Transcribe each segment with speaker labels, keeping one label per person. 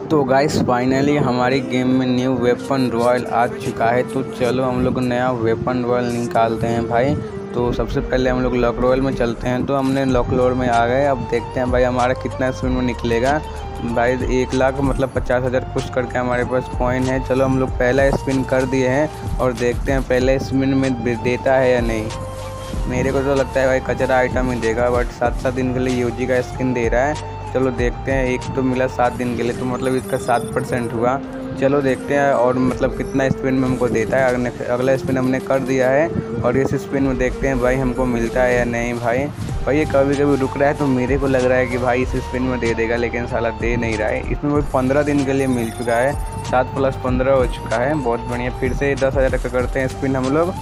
Speaker 1: तो guys finally हमारी game में न्यू वेपन रॉयल आ चुका है। तो चलो हम लोग नया वेपन रॉयल निकालते हैं भाई। तो सबसे पहले हम लोग लॉक रॉयल में चलते हैं। तो हमने लॉक रॉयल में आ गए। अब देखते हैं भाई हमारा कितना स्पिन में निकलेगा। भाई 1 लाख मतलब 50,000 कुछ करके हमारे पास कॉइन है। चलो हम लोग पहला स्पिन कर दिए हैं और देखते हैं पहले स्पिन में देता है या नहीं। मेरे को तो लगता है भाई कचरा आइटम ही देगा, बट 7 दिन के लिए यूजी का स्किन दे रहा है। चलो देखते हैं। एक तो मिला 7 दिन के लिए, तो मतलब इसका 7% हुआ। चलो देखते हैं और मतलब कितना स्पिन में हमको देता है। अगला स्पिन हमने कर दिया है और इस स्पिन में देखते हैं भाई हमको मिलता है या नहीं। भाई ये कभी कभी रुक रहा है, तो मेरे को लग रहा है कि भाई इस स्पिन में दे देगा, लेकिन साला दे नहीं रहा है। इसमें भाई 15 दिन के लिए मिल चुका है। 7 + 15 हो चुका है। बहुत बढ़िया। फिर से 10,000 का करते हैं स्पिन हम लोग।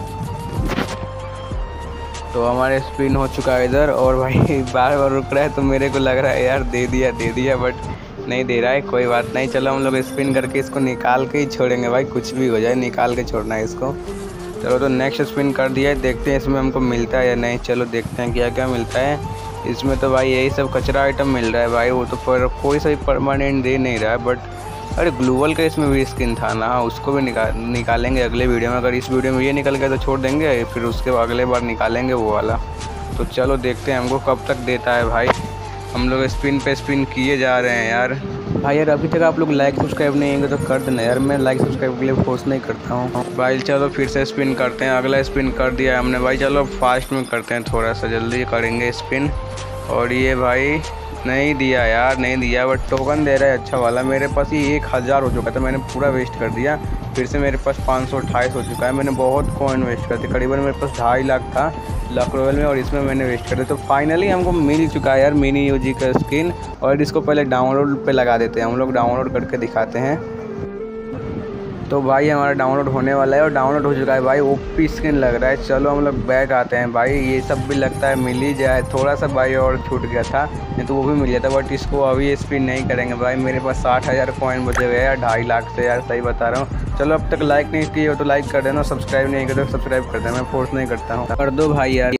Speaker 1: तो हमारे स्पिन हो चुका है इधर, और भाई बार बार रुक रहा है, तो मेरे को लग रहा है यार दे दिया बट नहीं दे रहा है। कोई बात नहीं, चलो हम लोग स्पिन करके इसको निकाल के ही छोड़ेंगे भाई। कुछ भी हो जाए निकाल के छोड़ना है इसको। चलो तो नेक्स्ट स्पिन कर दिया है। देखते हैं इसमें हमको मिलता है या नहीं। चलो देखते हैं क्या क्या मिलता है इसमें। तो भाई यही सब कचरा आइटम मिल रहा है भाई। वो तो पर कोई सा भी परमानेंट दे नहीं रहा है। बट अरे ग्लूवल का इसमें भी स्किन था ना, उसको भी निकालेंगे अगले वीडियो में। अगर इस वीडियो में ये निकल गया तो छोड़ देंगे, फिर उसके अगले बार निकालेंगे वो वाला। तो चलो देखते हैं हमको कब तक देता है भाई। हम लोग स्पिन पे स्पिन किए जा रहे हैं यार। भाई यार अभी तक आप लोग लाइक सब्सक्राइब नहीं होंगे तो कर देना यार। मैं लाइक सब्सक्राइब के लिए फोर्स नहीं करता हूँ भाई। चलो फिर से स्पिन करते हैं। अगला स्पिन कर दिया है हमने भाई। चलो फास्ट में करते हैं, थोड़ा सा जल्दी करेंगे स्पिन। और ये भाई नहीं दिया यार, नहीं दिया। बट टोकन दे रहा है अच्छा वाला। मेरे पास ये 1000 हो चुका था, मैंने पूरा वेस्ट कर दिया। फिर से मेरे पास 528 हो चुका है। मैंने बहुत कॉइन वेस्ट कर दिया। करीबन मेरे पास 2.5 लाख था लॉक रॉयल में, और इसमें मैंने वेस्ट कर दिया। तो फाइनली हमको मिल चुका है यार मिनी यूजी का स्किन। और इसको पहले डाउनलोड पे लगा देते हैं हम लोग। डाउनलोड करके दिखाते हैं। तो भाई हमारा डाउनलोड होने वाला है और डाउनलोड हो चुका है भाई। ओपी स्किन लग रहा है। चलो हम लोग बैक आते हैं भाई। ये सब भी लगता है मिल ही जाए। थोड़ा सा भाई और छूट गया था, नहीं तो वो भी मिल जाता। बट इसको अभी स्पिन नहीं करेंगे भाई। मेरे पास 60,000 कॉइन बचे हुए यार 2.5 लाख से यार, सही बता रहा हूँ। चलो अब तक लाइक नहीं किए हो तो लाइक कर देना, सब्सक्राइब नहीं किया तो सब्सक्राइब कर देना। मैं फोर्स नहीं करता हूँ, कर दो भाई यार।